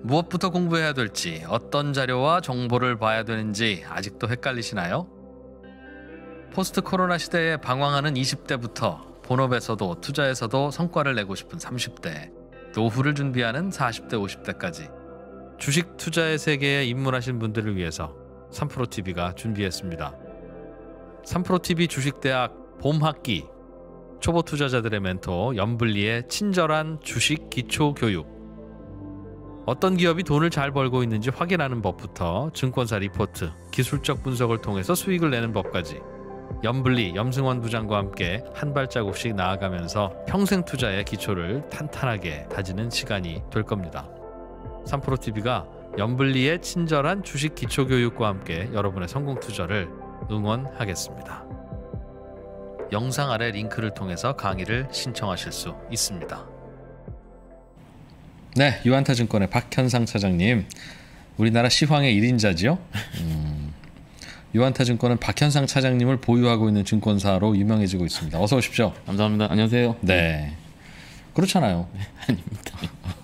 무엇부터 공부해야 될지, 어떤 자료와 정보를 봐야 되는지 아직도 헷갈리시나요? 포스트 코로나 시대에 방황하는 20대부터 본업에서도 투자에서도 성과를 내고 싶은 30대, 노후를 준비하는 40대, 50대까지 주식 투자의 세계에 입문하신 분들을 위해서 3프로TV가 준비했습니다. 3프로TV 주식대학 봄학기, 초보 투자자들의 멘토 염블리의 친절한 주식 기초 교육, 어떤 기업이 돈을 잘 벌고 있는지 확인하는 법부터 증권사 리포트, 기술적 분석을 통해서 수익을 내는 법까지 염블리, 염승원 부장과 함께 한 발자국씩 나아가면서 평생 투자의 기초를 탄탄하게 다지는 시간이 될 겁니다. 3프로TV가 염블리의 친절한 주식 기초 교육과 함께 여러분의 성공 투자를 응원하겠습니다. 영상 아래 링크를 통해서 강의를 신청하실 수 있습니다. 네, 유한타증권의 박현상 차장님, 우리나라 시황의 1인자지요? 유한타증권은 박현상 차장님을 보유하고 있는 증권사로 유명해지고 있습니다. 어서 오십시오. 감사합니다. 안녕하세요. 네, 그렇잖아요. 아닙니다.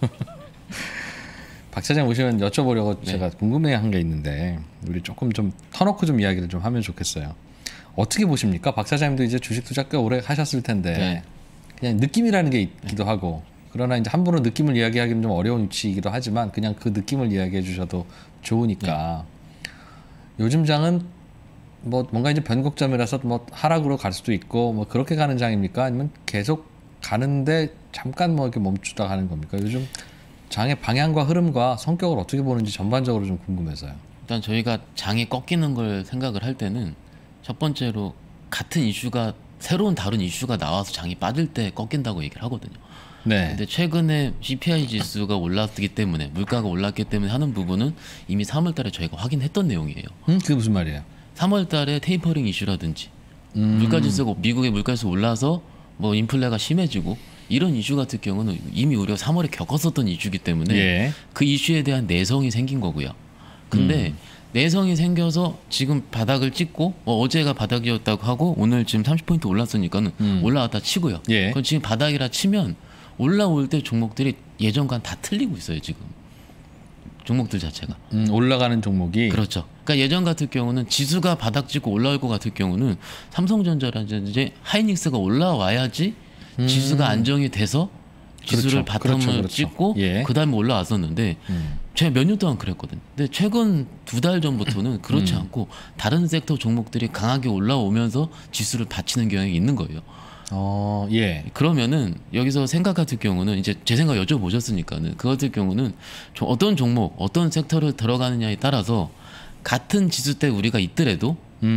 박 차장 오시면 여쭤보려고 네. 제가 궁금해한 게 있는데 우리 조금 좀 터놓고 좀 이야기를 좀 하면 좋겠어요. 어떻게 보십니까? 박 차장님도 이제 주식 투자 꽤 오래 하셨을 텐데 네. 그냥 느낌이라는 게 있기도 하고, 그러나 이제 함부로 느낌을 이야기하기는 좀 어려운 위치이기도 하지만 그냥 그 느낌을 이야기해 주셔도 좋으니까. 요즘 장은 뭐 뭔가 이제 변곡점이라서 뭐 하락으로 갈 수도 있고 뭐 그렇게 가는 장입니까? 아니면 계속 가는데 잠깐 뭐 이렇게 멈추다 가는 겁니까? 요즘 장의 방향과 흐름과 성격을 어떻게 보는지 전반적으로 좀 궁금해서요. 일단 저희가 장이 꺾이는 걸 생각을 할 때는 첫 번째로 같은 이슈가 새로운 다른 이슈가 나와서 장이 빠질 때 꺾인다고 얘기를 하거든요. 네. 근데 최근에 CPI 지수가 올랐기 때문에, 물가가 올랐기 때문에 하는 부분은 이미 3월 달에 저희가 확인했던 내용이에요. 그게 무슨 말이에요? 3월 달에 테이퍼링 이슈라든지 물가 지수가, 미국의 물가 지수 올라서 뭐 인플레가 심해지고 이런 이슈 같은 경우는 이미 우리가 3월에 겪었었던 이슈이기 때문에 예. 그 이슈에 대한 내성이 생긴 거고요. 근데 내성이 생겨서 지금 바닥을 찍고 어제가 바닥이었다고 하고 오늘 지금 30포인트 올랐으니까는 올라왔다 치고요. 예. 그럼 지금 바닥이라 치면 올라올 때 종목들이 예전과는 다 틀리고 있어요. 지금 종목들 자체가. 올라가는 종목이. 그렇죠. 그러니까 예전 같은 경우는 지수가 바닥 찍고 올라올 것 같은 경우는 삼성전자라든지 하이닉스가 올라와야지 지수가 안정이 돼서 지수를 그렇죠. 바텀을 그렇죠. 찍고 예. 그 다음에 올라왔었는데 제가 몇 년 동안 그랬거든요. 근데 최근 2달 전부터는 그렇지 않고 다른 섹터 종목들이 강하게 올라오면서 지수를 받치는 경향이 있는 거예요. 예. 그러면은 여기서 생각 같은 경우는 이제 제 생각 여쭤보셨으니까는 그 같은 경우는 어떤 종목, 어떤 섹터를 들어가느냐에 따라서 같은 지수 때 우리가 있더라도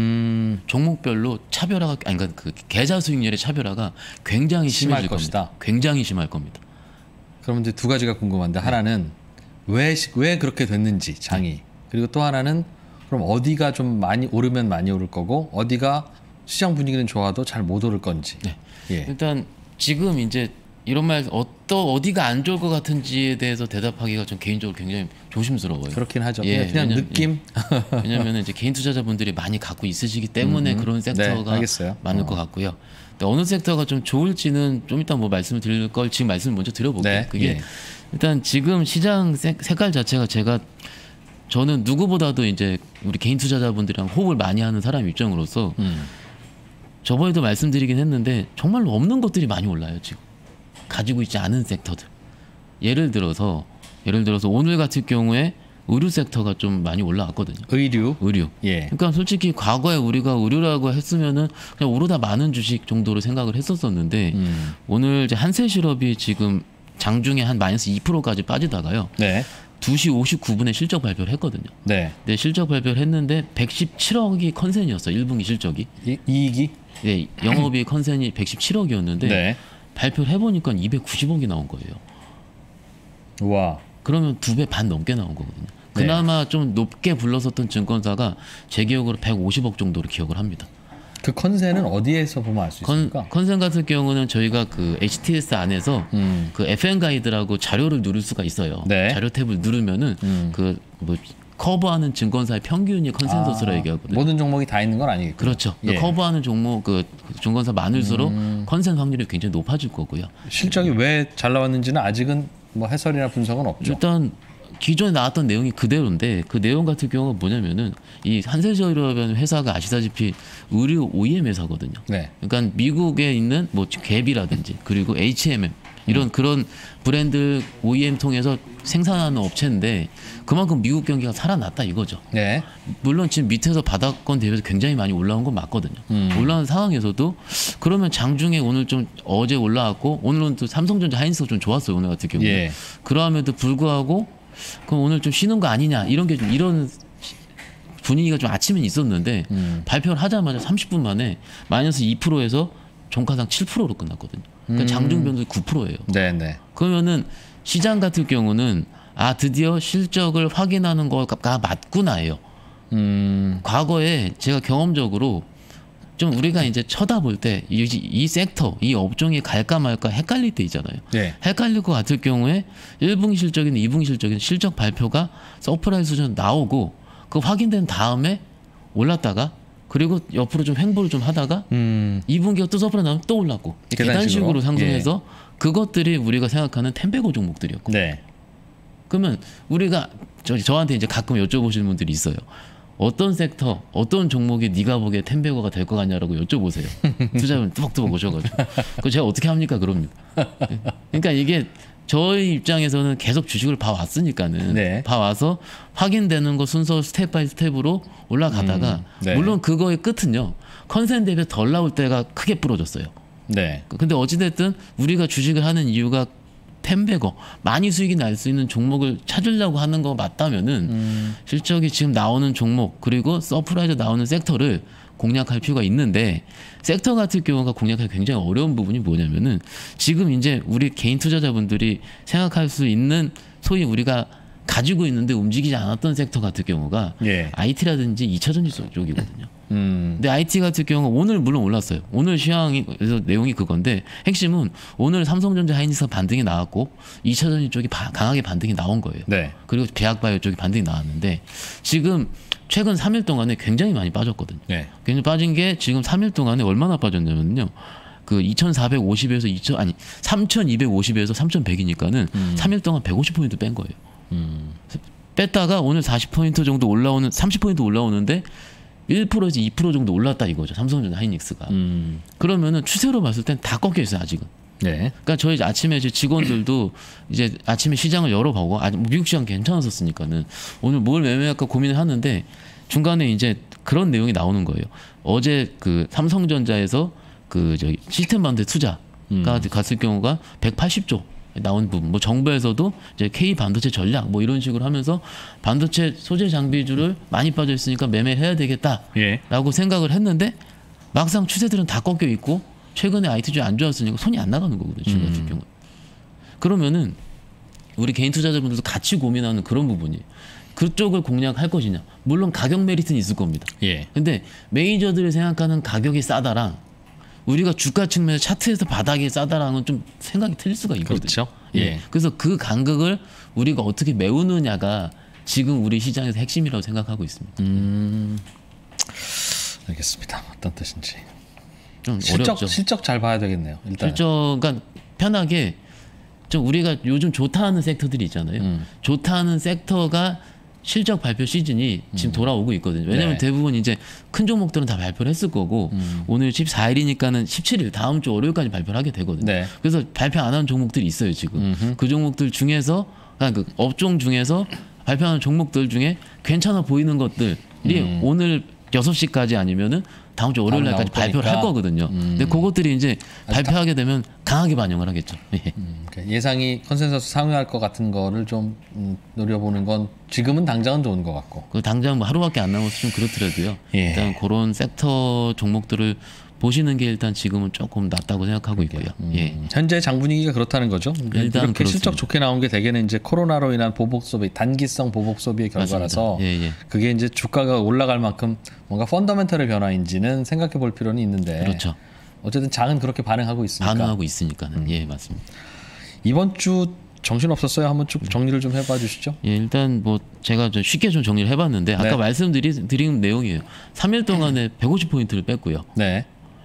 종목별로 차별화가, 아니 그러니까 그 계좌 수익률의 차별화가 굉장히 심할 심해질 것이다. 겁니다. 굉장히 심할 겁니다. 그럼 이제 두 가지가 궁금한데, 하나는 왜 그렇게 됐는지 장이, 그리고 또 하나는 그럼 어디가 좀 많이 오르면 많이 오를 거고 어디가 시장 분위기는 좋아도 잘 못 오를 건지. 네. 예. 일단 지금 이제 이런 말 어디가 안 좋을 것 같은지에 대해서 대답하기가 좀 개인적으로 굉장히 조심스러워요. 그렇긴 하죠. 예, 그냥 느낌. 왜냐하면 이제 개인 투자자분들이 많이 갖고 있으시기 때문에 그런 섹터가 알겠어요. 많을 것 같고요. 근데 어느 섹터가 좀 좋을지는 좀 이따 뭐 말씀을 드릴 걸 지금 말씀을 먼저 드려볼게요. 네, 그게 예. 일단 지금 시장 색깔 자체가 저는 누구보다도 이제 우리 개인 투자자분들이랑 호흡을 많이 하는 사람 입장으로서 저번에도 말씀드리긴 했는데 정말로 없는 것들이 많이 올라요. 지금 가지고 있지 않은 섹터들. 예를 들어서 오늘 같은 경우에 의류 섹터가 좀 많이 올라왔거든요. 의류. 예. 그러니까 솔직히 과거에 우리가 의류라고 했으면은 그냥 오르다 많은 주식 정도로 생각을 했었었는데 오늘 이제 한세실업이 지금 장중에 한 마이너스 2%까지 빠지다가요. 네. 2시 59분에 실적 발표를 했거든요. 네. 네, 실적 발표를 했는데 117억이 컨센이었어요. 1분기 실적이. 이익이? 네, 영업이익 컨센이 117억이었는데 네. 발표를 해보니까 290억이 나온 거예요. 와. 그러면 2배 반 넘게 나온 거거든요. 그나마 좀 높게 불렀었던 증권사가 제 기억으로 150억 정도로 기억을 합니다. 그 컨센은 어디에서 보면 알 수 있습니까? 컨센 같은 경우는 저희가 그 HTS 안에서 그 FN 가이드라고 자료를 누를 수가 있어요. 네. 자료 탭을 누르면은 그 뭐 커버하는 증권사의 평균이 컨센서스라 얘기하거든요. 모든 종목이 다 있는 건 아니겠죠. 그렇죠. 예. 커버하는 종목 그 증권사 많을수록 컨센 확률이 굉장히 높아질 거고요. 실적이 왜 잘 나왔는지는 아직은 뭐 해설이나 분석은 없죠. 일단 기존에 나왔던 내용이 그대로인데 그 내용 같은 경우가 뭐냐면은 이 한세저라는 회사가 아시다시피 의류 OEM 회사거든요. 네. 그러니까 미국에 있는 뭐 갭이라든지 그리고 H&M 이런 그런 브랜드 OEM 통해서 생산하는 업체인데 그만큼 미국 경기가 살아났다 이거죠. 네. 물론 지금 밑에서 바닥권 대비해서 굉장히 많이 올라온 건 맞거든요. 올라온 상황에서도 그러면 장중에 오늘 좀 어제 올라왔고 오늘은 또 삼성전자 하이닉스가 좀 좋았어요. 오늘 같은 경우는. 예. 그러함에도 불구하고 그럼 오늘 좀 쉬는 거 아니냐 이런 게 좀 이런 분위기가 좀 아침엔 있었는데 발표를 하자마자 30분 만에 마이너스 2%에서 종가상 7%로 끝났거든요. 그러니까 장중 변동이 9%예요. 네네. 그러면은 시장 같은 경우는 아 드디어 실적을 확인하는 거가 맞구나예요. 과거에 제가 경험적으로 좀 우리가 이제 쳐다볼 때 이 섹터, 이 업종이 갈까 말까 헷갈릴 때 있잖아요. 네. 헷갈릴 것 같을 경우에 1분기 실적이나 2분기 실적이나 실적 발표가 서프라이즈 수준 나오고 그 확인된 다음에 올랐다가 그리고 옆으로 좀 횡보를 좀 하다가 2분기가 또 서프라이즈 나오면 또 올랐고 계단식으로 상승해서 그것들이 우리가 생각하는 템베고 종목들이었고. 네. 그러면 우리가 저한테 이제 가끔 여쭤보시는 분들이 있어요. 어떤 섹터, 어떤 종목이 네가 보기에 템베고가 될 것 같냐라고 여쭤보세요. 투자자분 뚜벅뚜벅 오셔가지고. 그 제가 어떻게 합니까? 그럽니다. 그러니까 이게 저희 입장에서는 계속 주식을 봐왔으니까는 네. 봐와서 확인되는 거 순서 스텝 바이 스텝으로 올라가다가 네. 물론 그거의 끝은요. 컨센 대비 덜 나올 때가 크게 부러졌어요. 네. 근데 어찌됐든 우리가 주식을 하는 이유가 템베거 많이 수익이 날 수 있는 종목을 찾으려고 하는 거 맞다면은 실적이 지금 나오는 종목 그리고 서프라이즈 나오는 섹터를 공략할 필요가 있는데 섹터 같은 경우가 공략하기 굉장히 어려운 부분이 뭐냐면은 지금 이제 우리 개인 투자자분들이 생각할 수 있는 소위 우리가 가지고 있는데 움직이지 않았던 섹터 같은 경우가 예. IT라든지 2차전지 쪽이거든요. 근데 IT 같은 경우는 오늘 물론 올랐어요. 오늘 시황이 그래서 내용이 그건데 핵심은 오늘 삼성전자 하이닉스가 반등이 나왔고 2차전지 쪽이 강하게 반등이 나온 거예요. 네. 그리고 제약바이오 쪽이 반등이 나왔는데 지금 최근 3일 동안에 굉장히 많이 빠졌거든요. 네. 굉장히 빠진 게 지금 3일 동안에 얼마나 빠졌냐면요. 그 2,450에서 3,250에서 3,100이니까는 3일 동안 150포인트 뺀 거예요. 뺐다가 오늘 40포인트 정도 올라오는 30포인트 올라오는데 1%에서 2% 정도 올랐다 이거죠. 삼성전자 하이닉스가. 그러면은 추세로 봤을 땐 다 꺾여 있어요, 아직은. 네. 그러니까 저희 아침에 이제 직원들도 이제 아침에 시장을 열어보고 미국 시장 괜찮았었으니까는 오늘 뭘 매매할까 고민을 하는데 중간에 이제 그런 내용이 나오는 거예요. 어제 그 삼성전자에서 그 저기 시스템 반도체 투자가 갔을 경우가 180조 나온 부분, 뭐 정부에서도 이제 K 반도체 전략 뭐 이런 식으로 하면서 반도체 소재 장비주를 많이 빠져 있으니까 매매해야 되겠다라고 예. 생각을 했는데 막상 추세들은 다 꺾여 있고 최근에 IT주 안 좋았으니까 손이 안 나가는 거거든요. 지금 같은 경우. 그러면은 우리 개인 투자자분들도 같이 고민하는 그런 부분이 그쪽을 공략할 것이냐. 물론 가격 메리트는 있을 겁니다. 예. 근데 메이저들이 생각하는 가격이 싸다랑 우리가 주가 측면에서 차트에서 바닥이 싸다랑은 좀 생각이 틀릴 수가 있거든요. 그렇죠. 예. 예. 그래서 그 간극을 우리가 어떻게 메우느냐가 지금 우리 시장에서 핵심이라고 생각하고 있습니다. 알겠습니다. 어떤 뜻인지. 좀 어렵죠. 실적 잘 봐야 되겠네요. 일단. 실적, 그러니까 편하게 좀 우리가 요즘 좋다 하는 섹터들이 있잖아요. 좋다 하는 섹터가 실적 발표 시즌이 지금 돌아오고 있거든요. 왜냐하면 네. 대부분 이제 큰 종목들은 다 발표를 했을 거고 오늘 14일이니까는 17일 다음 주 월요일까지 발표를 하게 되거든요. 네. 그래서 발표 안 하는 종목들이 있어요 지금. 그 종목들 중에서 그러니까 그 업종 중에서 발표하는 종목들 중에 괜찮아 보이는 것들이 오늘 6시까지 아니면은 다음 주 월요일 날까지 발표를 할 거거든요. 근데 그것들이 이제 발표하게 되면 강하게 반영을 하겠죠. 예상이 컨센서스 상회할 것 같은 거를 좀 노려보는 건 지금은 당장은 좋은 것 같고. 그 당장 뭐 하루밖에 안 남아서 좀 그렇더라도요. 예. 일단 그런 섹터 종목들을 보시는 게 일단 지금은 조금 낫다고 생각하고 있고요. 예. 현재 장 분위기가 그렇다는 거죠. 일단 이렇게 그렇습니다. 실적 좋게 나온 게 대개는 이제 코로나로 인한 보복 소비, 단기성 보복 소비의 결과라서 예, 예. 그게 이제 주가가 올라갈 만큼 뭔가 펀더멘털의 변화인지는 생각해 볼 필요는 있는데. 그렇죠. 어쨌든 장은 그렇게 반응하고 있으니까. 반응하고 있으니까는 예 맞습니다. 이번 주 정신 없었어요. 한번 쭉 정리를 좀 해봐 주시죠. 예 일단 뭐 제가 좀 쉽게 좀 정리를 해봤는데 아까 네. 말씀드린 내용이에요. 3일 동안에 150포인트를 뺐고요. 네.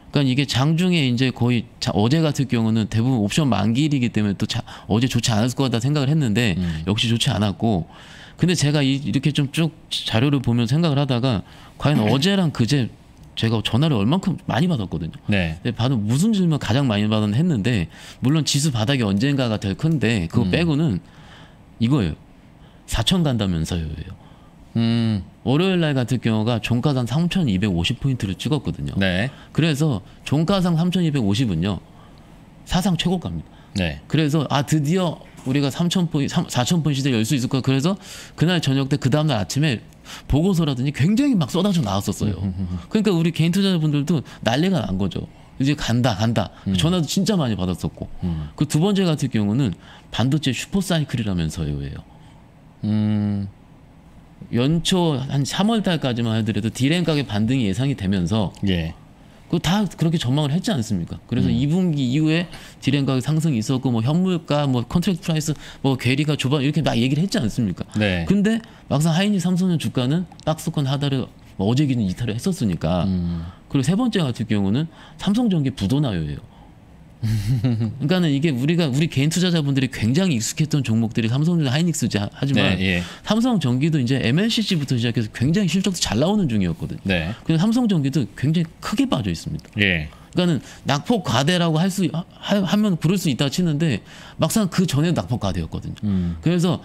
그러니까 이게 장중에 이제 거의 어제 같은 경우는 대부분 옵션 만기일이기 때문에 또 어제 좋지 않았을 것 같다 생각을 했는데 역시 좋지 않았고, 근데 제가 이렇게 좀 쭉 자료를 보면서 생각을 하다가 과연 어제랑 그제 제가 전화를 얼만큼 많이 받았거든요. 네. 근데 받은 무슨 질문 가장 많이 받았나 했는데, 물론 지수 바닥이 언젠가가 될 큰데 그거 빼고는 이거예요. 4천 간다면서요. 월요일 날 같은 경우가 종가상 3,250포인트를 찍었거든요. 네. 그래서 종가상 3,250은요 사상 최고가입니다. 네. 그래서 드디어 우리가 4,000포인트 시대 열 수 있을 거야. 그래서 그날 저녁 때 그 다음날 아침에 보고서라더니 굉장히 막 쏟아져 나왔었어요. 그러니까 우리 개인 투자자분들도 난리가 난 거죠. 이제 간다. 전화도 진짜 많이 받았었고. 그 두 번째 같은 경우는 반도체 슈퍼사이클이라면서요예요. 연초 한 3월 달까지만 하더라도 디램 가격 반등이 예상이 되면서 예. 그 다 그렇게 전망을 했지 않습니까? 그래서 2분기 이후에 디램 가격 상승이 있었고 뭐 현물가 뭐 컨트랙트 프라이스 뭐 괴리가 좁아 이렇게 막 얘기를 했지 않습니까? 네. 근데 막상 하이닉스 삼성전 주가는 박스권 하단을 뭐 어제 기준 이탈을 했었으니까. 그리고 세 번째 같은 경우는 삼성전기 부도나요예요. 그러니까는 이게 우리 개인 투자자분들이 굉장히 익숙했던 종목들이 삼성전기, 하이닉스지 하지만 네, 예. 삼성전기도 이제 MLCC부터 시작해서 굉장히 실적도 잘 나오는 중이었거든요. 네. 근데 삼성전기도 굉장히 크게 빠져 있습니다. 예. 그러니까는 낙폭 과대라고 하면 그럴 수 있다 치는데 막상 그 전에도 낙폭 과대였거든요. 그래서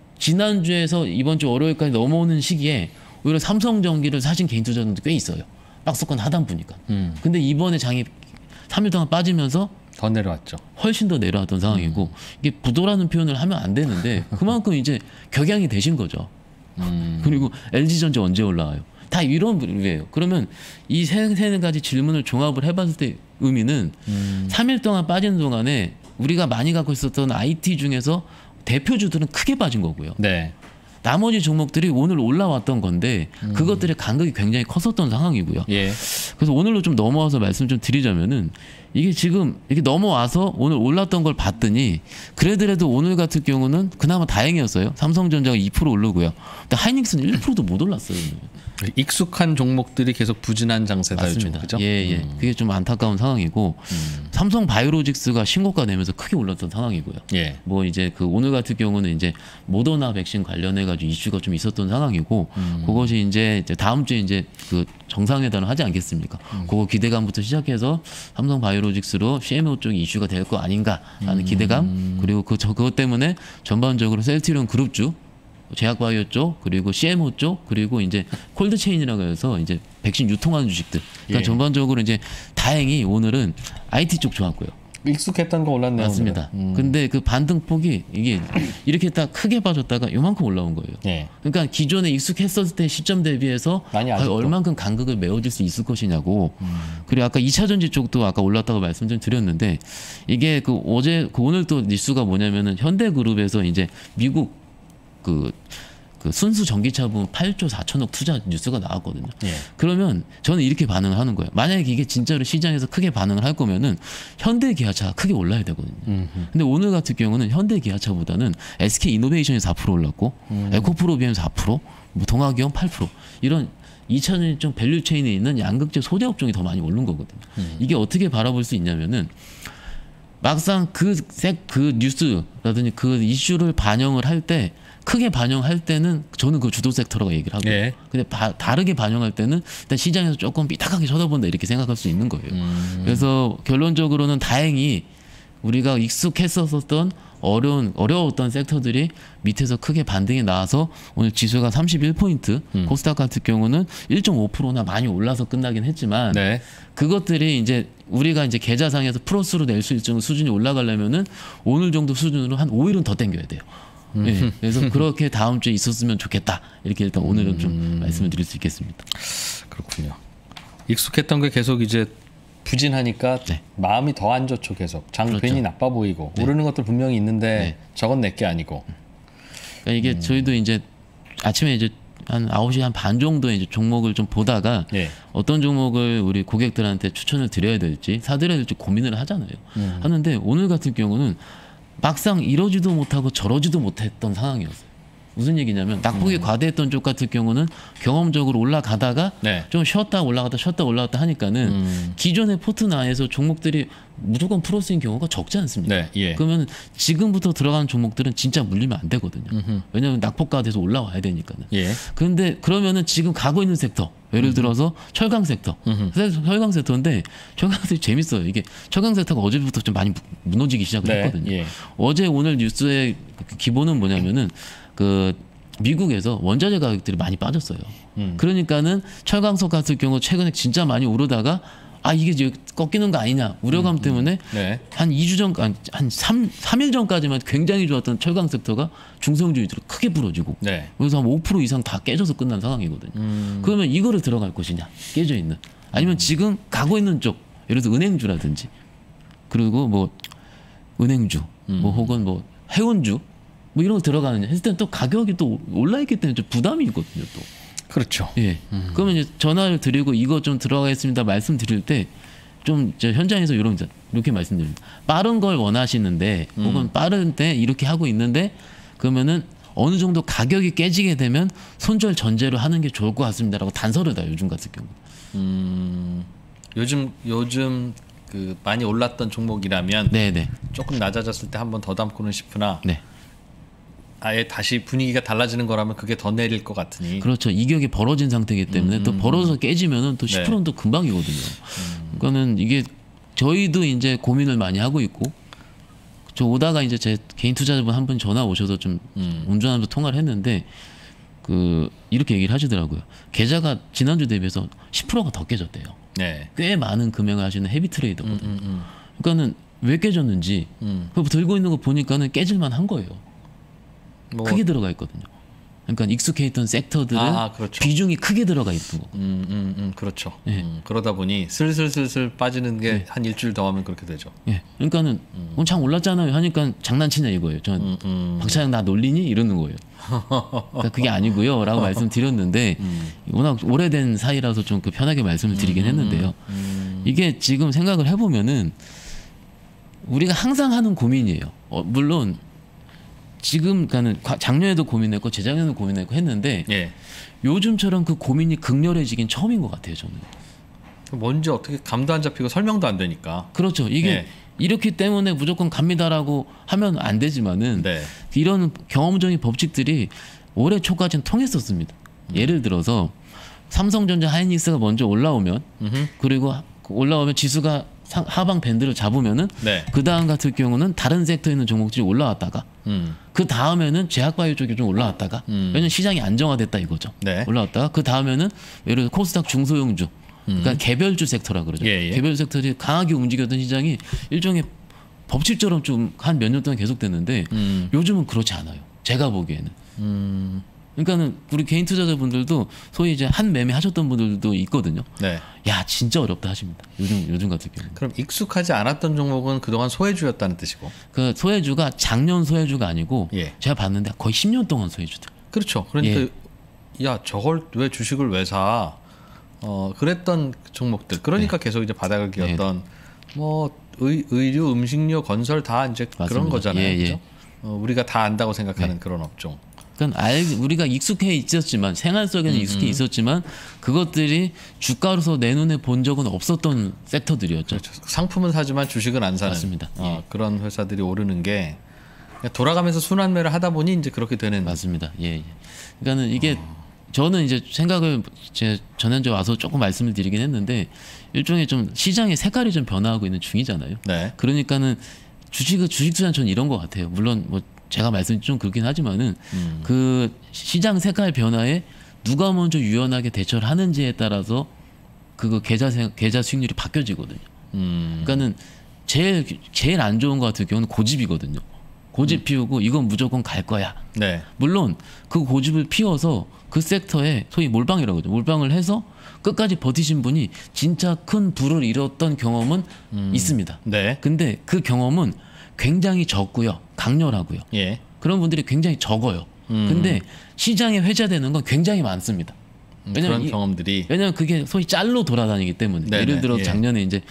지난주에서 이번 주 월요일까지 넘어오는 시기에 오히려 삼성전기를 사신 개인 투자자분들 꽤 있어요. 박스권 하단부니까. 근데 이번에 장이 3일 동안 빠지면서 더 내려왔죠. 훨씬 더 내려왔던 상황이고, 이게 부도라는 표현을 하면 안 되는데 그만큼 이제 격양이 되신 거죠. 그리고 LG전자 언제 올라와요? 다 이런 부류예요. 그러면 이 세 가지 질문을 종합을 해봤을 때 의미는 3일 동안 빠지는 동안에 우리가 많이 갖고 있었던 IT 중에서 대표주들은 크게 빠진 거고요. 네. 나머지 종목들이 오늘 올라왔던 건데 그것들의 간극이 굉장히 컸었던 상황이고요. 예. 그래서 오늘로 좀 넘어와서 말씀 좀 드리자면은, 이게 지금 이렇게 넘어와서 오늘 올랐던 걸 봤더니 그래도 오늘 같은 경우는 그나마 다행이었어요. 삼성전자가 2% 오르고요. 근데 하이닉스는 1%도 못 올랐어요. 오늘. 익숙한 종목들이 계속 부진한 장세다 요즘. 맞습니다. 그죠? 예. 그게 좀 안타까운 상황이고, 삼성 바이오로직스가 신고가 내면서 크게 올랐던 상황이고요. 예. 뭐 이제 그 오늘 같은 경우는 이제 모더나 백신 관련해 가지고 이슈가 좀 있었던 상황이고, 그것이 이제 다음 주에 이제 그 정상회담을 하지 않겠습니까? 그거 기대감부터 시작해서 삼성 바이오로직스로 CMO 쪽이 이슈가 될 거 아닌가라는 기대감, 그리고 그것 때문에 전반적으로 셀트리온 그룹주, 제약바이오 쪽, 그리고 CMO 쪽, 그리고 이제 콜드체인이라고 해서 이제 백신 유통하는 주식들. 그러니까 예. 전반적으로 이제 다행히 오늘은 IT 쪽 좋았고요. 익숙했던 거 올랐네요. 맞습니다. 근데 그 반등폭이 이게 이렇게 딱 크게 빠졌다가 요만큼 올라온 거예요. 예. 그러니까 기존에 익숙했었을 때 시점 대비해서 많이 과연 아직도. 얼만큼 간극을 메워줄 수 있을 것이냐고. 그리고 아까 2차전지 쪽도 아까 올랐다고 말씀 좀 드렸는데, 이게 그 오늘 또 뉴스가 뭐냐면은 현대그룹에서 이제 미국 그 순수 전기차 부분 8조 4천억 투자 뉴스가 나왔거든요. 예. 그러면 저는 이렇게 반응을 하는 거예요. 만약에 이게 진짜로 시장에서 크게 반응을 할 거면은 현대기아차가 크게 올라야 되거든요. 근데 오늘 같은 경우는 현대기아차보다는 SK이노베이션이 4% 올랐고, 에코프로비엠 4%, 뭐 동아기업 8%, 이런 2차전지 쪽 밸류체인에 있는 양극재 소재 업종이 더 많이 오른 거거든요. 이게 어떻게 바라볼 수 있냐면은, 막상 그 뉴스라든지 그 이슈를 반영을 할 때, 크게 반영할 때는 저는 그 주도 섹터라고 얘기를 하고, 예. 근데 다르게 반영할 때는 일단 시장에서 조금 삐딱하게 쳐다본다 이렇게 생각할 수 있는 거예요. 그래서 결론적으로는 다행히 우리가 익숙했었던 어려웠던 섹터들이 밑에서 크게 반등이 나와서 오늘 지수가 31포인트, 코스닥 같은 경우는 1.5%나 많이 올라서 끝나긴 했지만, 네. 그것들이 이제 우리가 이제 계좌상에서 플러스로 낼 수 있는 수준이 올라가려면은 오늘 정도 수준으로 한 5일은 더 당겨야 돼요. 네, 그래서 그렇게 다음 주에 있었으면 좋겠다. 이렇게 일단 오늘은 좀 말씀을 드릴 수 있겠습니다. 그렇군요. 익숙했던 게 계속 이제 부진하니까 네. 마음이 더 안 좋죠. 계속 장 그렇죠. 괜히 나빠 보이고 오르는 것도 분명히 있는데 네. 저건 내게 아니고. 그러니까 이게 저희도 이제 아침에 이제 한 9시 한 반 정도에 이제 종목을 좀 보다가 예. 어떤 종목을 우리 고객들한테 추천을 드려야 될지 사드려야 될지 고민을 하잖아요. 하는데 오늘 같은 경우는 막상 이러지도 못하고 저러지도 못했던 상황이었어요. 무슨 얘기냐면 낙폭이 과대했던 쪽 같은 경우는 경험적으로 올라가다가 네. 좀 쉬었다 올라갔다 하니까는 기존의 포트나에서 종목들이 무조건 플러스인 경우가 적지 않습니다. 네, 예. 그러면 지금부터 들어가는 종목들은 진짜 물리면 안 되거든요. 왜냐하면 낙폭가 돼서 올라와야 되니까는. 예. 그런데 그러면은 지금 가고 있는 섹터, 예를 들어서 철강 섹터, 철강 섹터인데 철강 섹터 재밌어요. 이게 철강 섹터가 어제부터 좀 많이 무너지기 시작을 네, 했거든요. 예. 어제 오늘 뉴스의 기본은 뭐냐면은 그 미국에서 원자재 가격들이 많이 빠졌어요. 그러니까는 철강석 같은 경우 최근에 진짜 많이 오르다가 이게 이제 꺾이는 거 아니냐 우려감 때문에 네. 한 2주 전, 한 3일 전까지만 굉장히 좋았던 철강 섹터가 중성주의로 크게 부러지고 네. 그래서 한 5% 이상 다 깨져서 끝난 상황이거든요. 그러면 이거를 들어갈 것이냐 깨져 있는 아니면 지금 가고 있는 쪽 예를 들어 은행주라든지 그리고 뭐 은행주 뭐 혹은 뭐 해운주 뭐 이런 거 들어가느냐 했을 때는 또 가격이 또 올라있기 때문에 좀 부담이 있거든요 또. 그렇죠. 예. 그러면 이제 전화를 드리고 이거 좀 들어가겠습니다 말씀드릴 때 좀 현장에서 이렇게 말씀드립니다. 빠른 걸 원하시는데 혹은 빠른 때 이렇게 하고 있는데 그러면은 어느 정도 가격이 깨지게 되면 손절 전제로 하는 게 좋을 것 같습니다라고 단서를 다 요즘 같은 경우. 요즘 그 많이 올랐던 종목이라면 네네. 조금 낮아졌을 때 한 번 더 담고는 싶으나 네. 아예 다시 분위기가 달라지는 거라면 그게 더 내릴 것 같으니. 그렇죠. 이격이 벌어진 상태이기 때문에 또 벌어서 깨지면은 또 10%는 또 금방이거든요. 그러니까는 이게 저희도 이제 고민을 많이 하고 있고 저 오다가 이제 제 개인 투자자분 한 분 전화 오셔서 좀 운전하면서 통화를 했는데 그 이렇게 얘기를 하시더라고요. 계좌가 지난주 대비해서 10%가 더 깨졌대요. 네. 꽤 많은 금액을 하시는 헤비 트레이더거든요. 그러니까는 왜 깨졌는지 들고 있는 거 보니까는 깨질만 한 거예요. 뭐 크게 들어가 있거든요. 그러니까 익숙해 있던 섹터들은 그렇죠. 비중이 크게 들어가 있는 거고. 그렇죠. 예. 그러다 보니 슬슬 빠지는 게 한 일주일 더 하면 그렇게 되죠. 예. 그러니까는 장 올랐잖아요 하니까 장난치냐 이거예요. 전 박차장 나 놀리니 이러는 거예요. 그러니까 그게 아니고요라고 말씀드렸는데 워낙 오래된 사이라서 좀 그 편하게 말씀을 드리긴 했는데요. 이게 지금 생각을 해보면은 우리가 항상 하는 고민이에요. 물론 지금 가는 작년에도 고민했고 재작년에도 고민했고 했는데 예. 요즘처럼 그 고민이 극렬해지긴 처음인 것 같아요 저는. 뭔지 어떻게 감도 안 잡히고 설명도 안 되니까. 그렇죠. 이게 예. 이렇기 때문에 무조건 갑니다라고 하면 안 되지만은 네. 이런 경험적인 법칙들이 올해 초까지는 통했었습니다. 예를 들어서 삼성전자 하이닉스가 먼저 올라오면 그리고 올라오면 지수가 하방 밴드를 잡으면은 네. 그 다음 같은 경우는 다른 섹터에 있는 종목들이 올라왔다가 그 다음에는 제약바이오 쪽이 좀 올라왔다가 왜냐면 시장이 안정화됐다 이거죠. 네. 올라왔다가 그 다음에는 예를 들어 코스닥 중소형주 그러니까 개별주 섹터라 그러죠. 예, 예. 개별 섹터들이 강하게 움직였던 시장이 일종의 법칙처럼 좀 한 몇 년 동안 계속됐는데 요즘은 그렇지 않아요. 제가 보기에는. 그러니까는 우리 개인 투자자분들도 소위 이제 한 매매 하셨던 분들도 있거든요. 네. 야 진짜 어렵다 하십니다. 요즘 같은 경우. 그럼 익숙하지 않았던 종목은 그동안 소외주였다는 뜻이고. 그 소외주가 작년 소외주가 아니고 예. 제가 봤는데 거의 10년 동안 소외주들. 그렇죠. 그러니까 야 저걸 왜 주식을 왜 사? 그랬던 종목들. 그러니까 계속 이제 바닥을 기었던 뭐 의류, 음식료, 건설 다 이제 맞습니다. 그런 거잖아요. 예, 그렇죠? 우리가 다 안다고 생각하는 그런 업종. 그러니까 우리가 익숙해 있었지만 생활 속에는 익숙해 있었지만 그것들이 주가로서 내 눈에 본 적은 없었던 섹터들이었죠. 그렇죠. 상품은 사지만 주식은 안 사는. 맞습니다. 그런 회사들이 오르는 게 돌아가면서 순환매를 하다 보니 이제 그렇게 되는. 맞습니다. 예. 그러니까는 이게 저는 이제 생각을 제 전현재 와서 조금 말씀을 드리긴 했는데 일종의 좀 시장의 색깔이 좀 변화하고 있는 중이잖아요. 네. 그러니까는 주식 투자는 저는 이런 것 같아요. 물론 뭐 제가 말씀이 좀 그렇긴 하지만은 그 시장 색깔 변화에 누가 먼저 유연하게 대처를 하는지에 따라서 그거 계좌 수익률이 바뀌어지거든요. 그러니까는 제일 안 좋은 것 같은 경우는 고집이거든요. 고집 피우고 이건 무조건 갈 거야. 네. 물론 그 고집을 피워서 그 섹터에 소위 몰빵이라고 하죠. 몰빵을 해서 끝까지 버티신 분이 진짜 큰 부를 이뤘던 경험은 있습니다. 네. 근데 그 경험은 굉장히 적고요. 강렬하고요. 예. 그런 분들이 굉장히 적어요. 근데 시장에 회자되는 건 굉장히 많습니다. 그런 경험들이. 왜냐면 그게 소위 짤로 돌아다니기 때문에. 네네, 예를 들어 예. 작년에 이제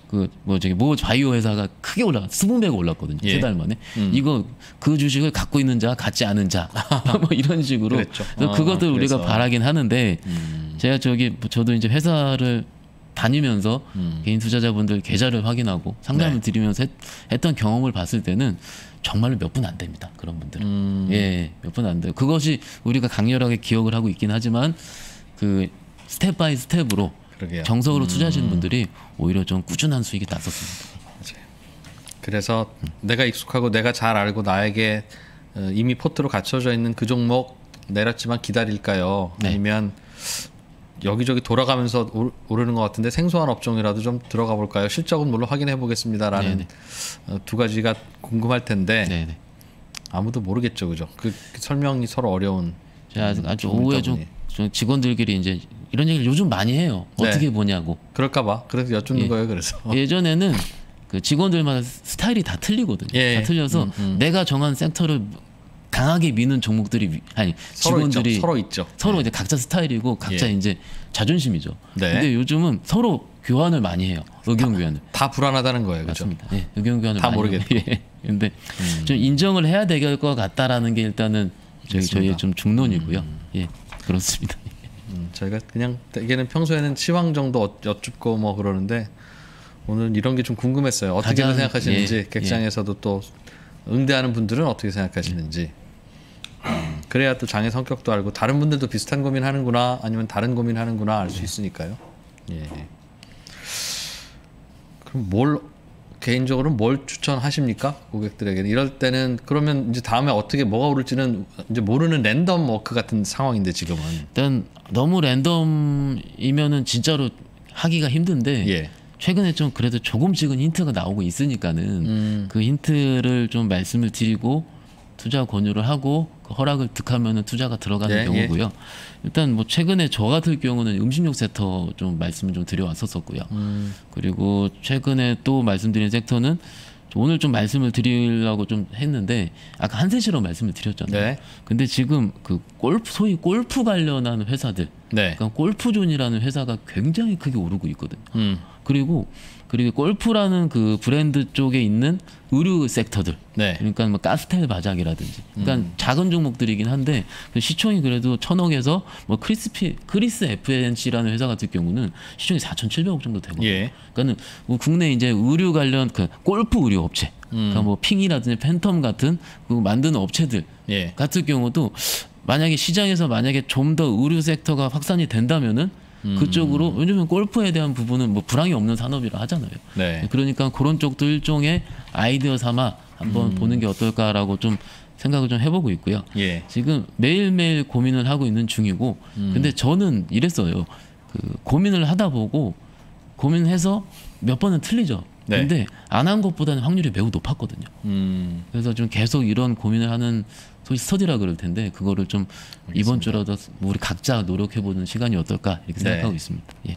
모 바이오 회사가 크게 올라가 20배가 올랐거든요. 예. 3달 만에. 이거 그 주식을 갖고 있는 자, 갖지 않은 자, 뭐 이런 식으로. 그랬죠. 그래서 그것들 우리가 그래서. 바라긴 하는데 제가 저도 이제 회사를 다니면서 개인 투자자분들 계좌를 확인하고 상담을 네. 드리면서 했던 경험을 봤을 때는 정말로 몇 분 안 됩니다. 그런 분들은. 예, 몇 분 안 돼요. 그것이 우리가 강렬하게 기억을 하고 있긴 하지만 그 스텝 바이 스텝으로 그러게요. 정석으로 투자하시는 분들이 오히려 좀 꾸준한 수익이 났었습니다. 맞아요. 그래서 내가 익숙하고 내가 잘 알고 나에게 이미 포트로 갖춰져 있는 그 종목 내렸지만 기다릴까요? 네. 아니면 여기저기 돌아가면서 오르는 것 같은데 생소한 업종이라도 좀 들어가 볼까요? 실적은 물론 확인해 보겠습니다라는 두 가지가 궁금할 텐데 네네. 아무도 모르겠죠, 그죠? 그 설명이 서로 어려운. 제가 아주 좀 오후에 있다 좀 보니. 직원들끼리 이제 이런 얘기를 요즘 많이 해요. 네. 어떻게 보냐고. 그럴까봐 그래서 여쭙는 예. 거예요. 그래서 예전에는 그 직원들마다 스타일이 다 틀리거든요. 예. 다 틀려서 내가 정한 섹터를 강하게 미는 종목들이 직원들이 서로 있죠. 서로 이제 각자 스타일이고 각자 예. 이제 자존심이죠. 네. 근데 요즘은 서로 교환을 많이 해요. 의견 교환을. 다 불안하다는 거예요, 그죠? 맞습니다. 예, 의견 교환을 다 많이 모르겠고. 해요. 예. 근데 좀 인정을 해야 될 것 같다라는 게 일단은 저희의 좀 중론이고요. 예, 그렇습니다. 저희가 그냥 대개는 평소에는 시황 정도 여쭙고 뭐 그러는데 오늘 이런 게 좀 궁금했어요. 어떻게 가장, 생각하시는지 예, 객장에서도 또 응대하는 분들은 어떻게 생각하시는지 그래야 또 장의 성격도 알고 다른 분들도 비슷한 고민 하는구나 아니면 다른 고민 하는구나 알 수 있으니까요. 예. 그럼 개인적으로 뭘 추천하십니까 고객들에게는? 이럴 때는 그러면 이제 다음에 어떻게 뭐가 오를지는 이제 모르는 랜덤 워크 같은 상황인데 지금은. 일단 너무 랜덤이면은 진짜로 하기가 힘든데 예. 최근에 좀 그래도 조금씩은 힌트가 나오고 있으니까는 그 힌트를 좀 말씀을 드리고 투자 권유를 하고 그 허락을 득하면은 투자가 들어가는 예, 경우고요. 일단 뭐 최근에 저 같은 경우는 음식료 섹터 좀 말씀을 좀 드려왔었었고요. 그리고 최근에 또 말씀드린 섹터는 오늘 좀 말씀을 드리려고 좀 했는데 아까 한세시로 말씀을 드렸잖아요. 네. 근데 지금 그 소위 골프 관련한 회사들, 네. 그러니까 골프존이라는 회사가 굉장히 크게 오르고 있거든요. 그리고 골프라는 그 브랜드 쪽에 있는 의류 섹터들, 네. 그러니까 뭐 가스텔 바작이라든지, 그러니까 작은 종목들이긴 한데 그 시총이 그래도 1,000억에서 뭐 크리스 FNC라는 회사 같은 경우는 시총이 4,700억 정도 되거든요. 예. 그러니까는 뭐 국내 이제 의류 관련 그 골프 의류 업체, 그러니까 뭐 핑이라든지 팬텀 같은 그 만드는 업체들 예. 같은 경우도 만약에 시장에서 좀 더 의류 섹터가 확산이 된다면은 그쪽으로 왜냐면 골프에 대한 부분은 뭐 불황이 없는 산업이라 하잖아요. 네. 그러니까 그런 쪽도 일종의 아이디어 삼아 한번 보는 게 어떨까라고 좀 생각을 좀 해보고 있고요. 예. 지금 매일매일 고민을 하고 있는 중이고, 근데 저는 이랬어요. 그 고민을 하다 보고 고민해서 몇 번은 틀리죠. 네. 근데 안 한 것보다는 확률이 매우 높았거든요. 그래서 좀 계속 이런 고민을 하는 소위 스터디라 그럴 텐데 그거를 좀 이번 주라도 우리 각자 노력해보는 시간이 어떨까 이렇게 생각하고 있습니다. 예.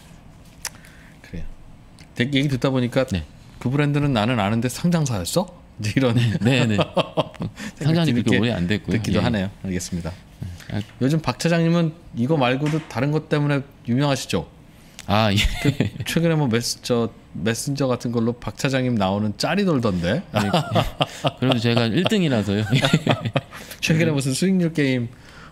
그래요. 얘기 듣다 보니까 네. 그 브랜드는 나는 아는데 상장사였어? 이제 이런 네네. 상장이 그렇게 듣게- 오래 안 됐고요. 듣기도 예. 하네요. 알겠습니다. 아, 요즘 박 차장님은 이거 말고도 다른 것 때문에 유명하시죠? 아 예. 최근에 뭐 메신저 같은 걸로 박 차장님 나오는 짤이 돌던데. 그래도 제가 1등이라서요. 최근에 무슨 수익률 게임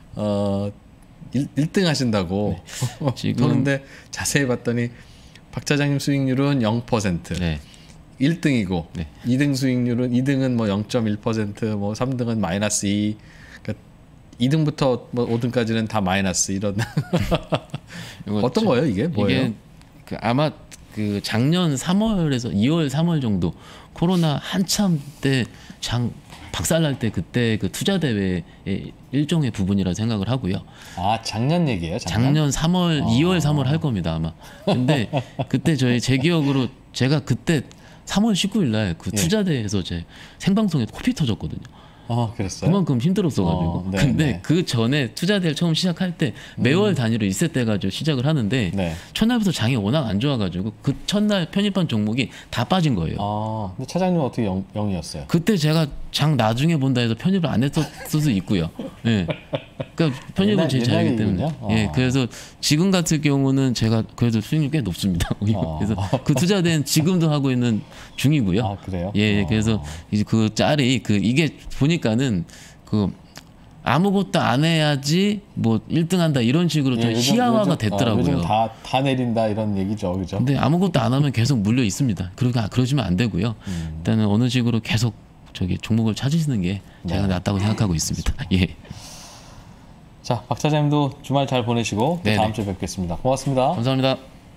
1등 하신다고. 지금- 보는데 자세히 봤더니 박 차장님 수익률은 0%. 네. 1등이고 네. 2등 수익률은 2등은 뭐 0.1%, 뭐 3등은 마이너스 2. 그러니까 2등부터 뭐 5등까지는 다 마이너스 이런. 이거 어떤 거예요 이게? 뭐예요? 이게 그 아마 그 작년 3월에서 2월 3월 정도 코로나 한참 때 박살날 때 그때 그 투자 대회의 일종의 부분이라 생각을 하고요. 아 작년 얘기예요? 작년 3월, 2월, 3월 할 겁니다 아마. 근데 그때 제 기억으로 제가 그때 3월 19일 날 그 예. 투자 대회에서 제 생방송에 코피 터졌거든요. 그랬어요? 그만큼 힘들었어가지고. 네, 근데 네. 그 전에 투자 대회를 처음 시작할 때 매월 단위로 1세 때 가지고 시작을 하는데 네. 첫날부터 장이 워낙 안 좋아가지고 그 첫날 편입한 종목이 다 빠진 거예요. 근데 차장님은 어떻게 0이었어요? 그때 제가 장 나중에 본다 해서 편입을 안 했을 수도 있고요. 예. 그러니까 편입은 제 자유이기 때문에. 예. 그래서 지금 같은 경우는 제가 그래도 수익률이 꽤 높습니다. 그래서 그 투자대는 지금도 하고 있는 중이고요. 그래요? 예. 그래서 이제 그 짤이 이게 보니까는 아무것도 안 해야지 뭐 1등한다 이런 식으로 좀 희화화가 됐더라고요. 요즘 다 내린다 이런 얘기죠, 그죠? 근데 아무것도 안 하면 계속 물려 있습니다. 그러시면 안 되고요. 일단은 어느 식으로 계속 종목을 찾으시는 게 제가 낫다고 생각하고 있습니다. 예. 자, 박 차장님도 주말 잘 보내시고 또 다음 주에 뵙겠습니다. 고맙습니다. 감사합니다.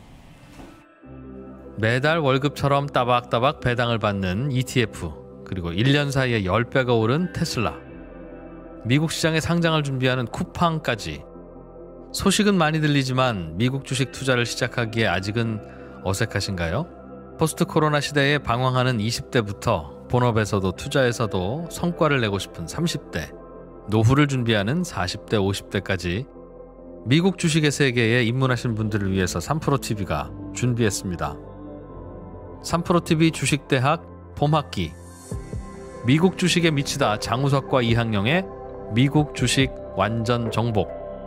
매달 월급처럼 따박따박 배당을 받는 ETF, 그리고 1년 사이에 10배가 오른 테슬라, 미국 시장에 상장을 준비하는 쿠팡까지. 소식은 많이 들리지만 미국 주식 투자를 시작하기에 아직은 어색하신가요? 포스트 코로나 시대에 방황하는 20대부터 본업에서도 투자에서도 성과를 내고 싶은 30대, 노후를 준비하는 40대, 50대까지 미국 주식의 세계에 입문하신 분들을 위해서 3프로TV가 준비했습니다. 3프로TV 주식대학 봄학기, 미국 주식에 미치다 장우석과 이항영의 미국 주식 완전 정복,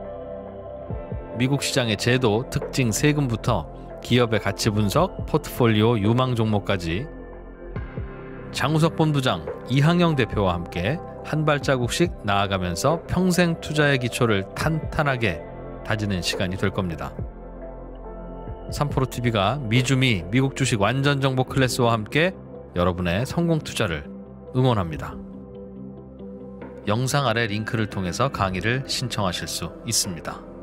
미국 시장의 제도, 특징, 세금부터 기업의 가치 분석, 포트폴리오 유망 종목까지 장우석 본부장, 이항영 대표와 함께 한 발자국씩 나아가면서 평생 투자의 기초를 탄탄하게 다지는 시간이 될 겁니다. 3프로TV가 미주미 미국 주식 완전 정보 클래스와 함께 여러분의 성공 투자를 응원합니다. 영상 아래 링크를 통해서 강의를 신청하실 수 있습니다.